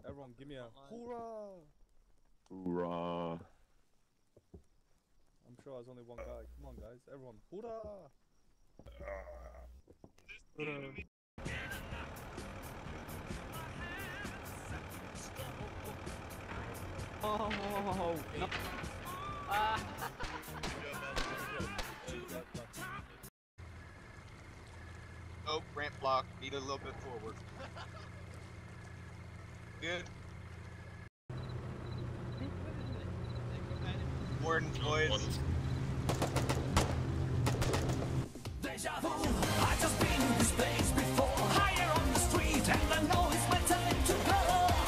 Everyone, give me a hoorah! Hoorah! I'm sure there's only one guy. Come on, guys. Everyone, hoorah! Oh no! Oh, ramp block. Need a little bit forward. Good. Warden boys. Deja vu, I just been in this place before. Higher on the street, and I know it's my time to go.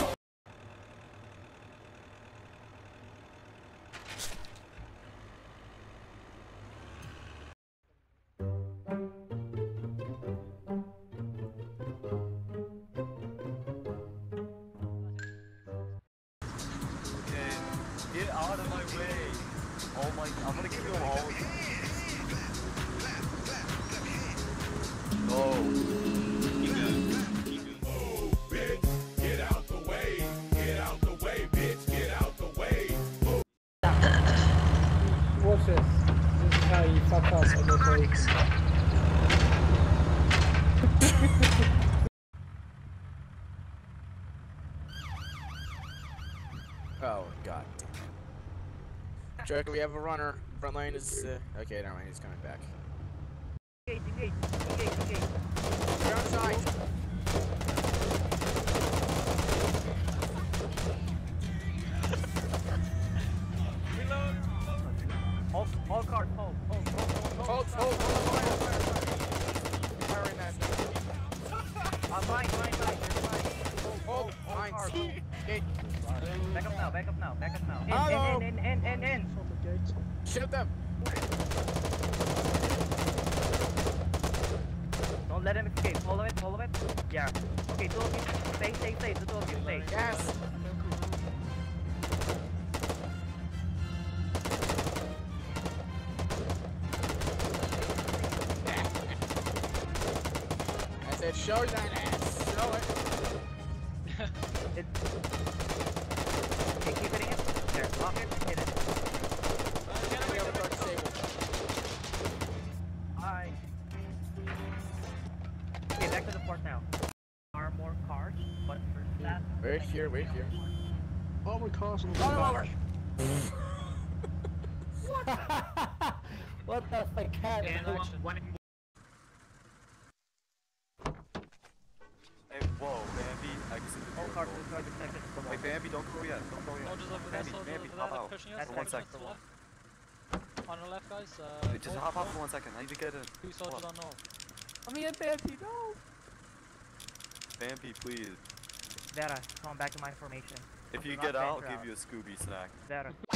Okay, get out of my way. Oh my, I'm gonna give you all. Oh. Bitch, get out the way. Get out the way, bitch. Get out the way. Watch this. This is how you fuck up on your brakes. Oh god damn it. Joker, we have a runner. Front line is okay, never mind, he's coming back. Engage. You're on the side. Reload. All cars, hold. Fire in that. Mine. Hold. Mine. Okay. Back up now. Hello. In. Shoot them. Don't let him escape. Follow it. Yeah. Okay, two of you. Stay. The two of you, stay. Yes. I said show that ass. Show it. Okay, keep hitting it. There, lock it, hit it. We have a car disabled. Hi. Okay, back to the port now. Are more cars, but for that. Wait here. All the cars on the Over. What the fuck cat? And one. Hey, whoa, Bambi, exit the All door. cars protected. Hey, Bambi, don't go yet. Bambi, hop out. That's For 1 second. On the left, guys. Just hop out for 1 second. I need to get in. Two soldiers on north. Let me get Bambi, no! Bambi, please. Vera, come back to my formation. If you Not get out, I'll venture give you a Scooby snack. Vera,